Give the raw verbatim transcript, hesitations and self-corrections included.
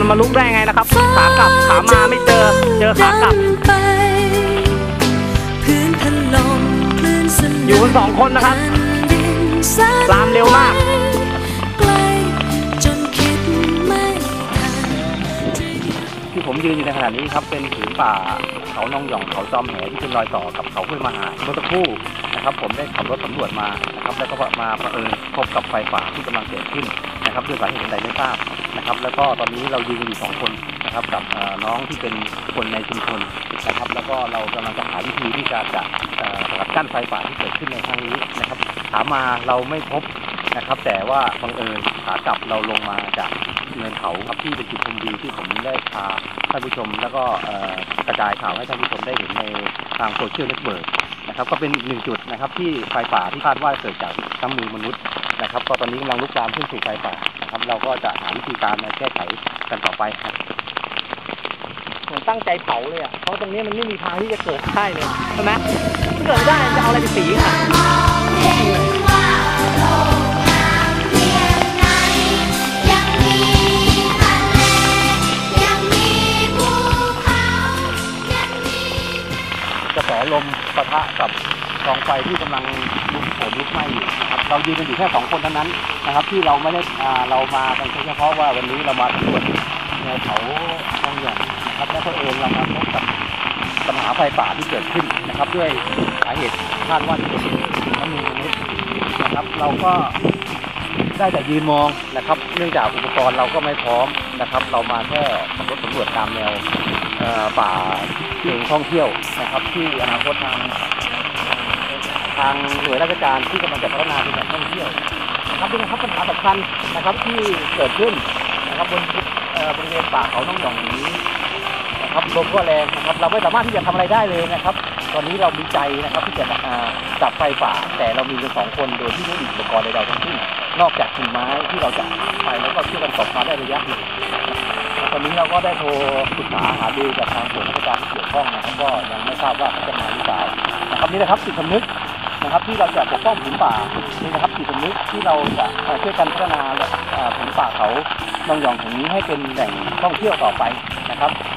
มันมาลุกได้ไงนะครับขากลับขามาไม่เจอเจอขากลับอยู่กันสองคนนะครับลามเร็วมากที่ผมยืนอยู่ในขณะนี้ครับเป็นผืนป่าเขานองหย่องเขาจอมแหที่เป็นรอยต่อกับเขาห้วยมหาเมื่อสักครู่นะครับผมได้ขับรถสำรวจมานะครับแล้วก็มาเผอิญพบกับไฟป่าที่กำลังเกิดขึ้นนะครับด้วยสาเหตุใดไม่ทราบนะครับแล้วก็ตอนนี้เรายืนอยู่สองคนนะครับกับน้องที่เป็นคนในชุมชนนะครับแล้วก็เรากำลังจะหาวิธีที่จะจะสกัดกั้นไฟป่าที่เกิดขึ้นในครั้งนี้นะครับถามมาเราไม่พบนะครับแต่ว่าบังเอิญขากลับเราลงมาจากเนินเขาครับที่เป็นจุดชมวิวที่ผมได้พาท่านผู้ชมแล้วก็กระจายข่าวให้ท่านผู้ชมได้เห็นในทางโซเชียลเน็ตเวิร์กนะครับก็เป็นอีกหนึ่งจุดนะครับที่ไฟป่าที่คาดว่าเกิดจากน้ำมือมนุษย์นะครับก็ตอนนี้กำลังลุกลามขึ้นสู่ไฟป่านะครับเราก็จะหาวิธีการมาแก้ไขกันต่อไปครับเหมือนตั้งใจเผาเลยอ่ะเพราะตรงนี้มันไม่มีทางที่จะเกิดได้เลยใช่ไหมถ้าเกิดไม่ได้จะเอาอะไรไปสีค่ะกระแสลมปะทะกับกองไฟที่กำลังลุกโหมลุกไหม้อยู่นะครับเรายืนกันอยู่แค่สองคนเท่านั้นนะครับที่เราไม่ได้เรามากันเฉพาะว่าวันนี้เรามาสำรวจในเขานองหย่องนะครับและเพื่อเองเรามาพบกับปัญหาไฟป่าที่เกิดขึ้นนะครับด้วยสาเหตุคาดว่าจะเป็นน้ำมือมนุษย์นะครับเราก็ได้แต่ยืนมองนะครับเนื่องจากอุปกรณ์เราก็ไม่พร้อมนะครับเรามาแค่ขับรถสำรวจตามแนวป่าเชิงท่องเที่ยวนะครับที่อนาคตทางทางหน่วยราชการที่กำลังจะพัฒนาเป็นแหล่งท่องเที่ยวนะครับนี่นะครับปัญหาสำคัญนะครับที่เกิดขึ้นนะครับบนบริเวณป่าเขานองหย่องนี้นะครับลมก็แรงนะครับเราไม่สามารถที่จะทำอะไรได้เลยนะครับตอนนี้เรามีใจนะครับที่จะดับไฟป่าแต่เรามีกันสองคนโดยที่ไม่มีอุปกรณ์ใดๆทั้งสิ้นนอกจากกิ่งไม้ที่เราจะไปแล้วก็ช่วยกันตบมาได้ระยะหนึ่งตอนนี้เราก็ได้โทรปรึกษาหารือกับทางส่วนราชการที่เกี่ยวข้องนะครับก็ยังไม่ทราบว่าจะมาหรือเปล่านะครับนี่นะครับจิตสำนึกนะครับที่เราจะปกป้องผืนป่านี่นะครับจิตสำนึกที่เราจะช่วยกันพัฒนาผืนป่าเขานองหย่องแห่งนี้ให้เป็นแหล่งท่องเที่ยวต่อไปนะครับ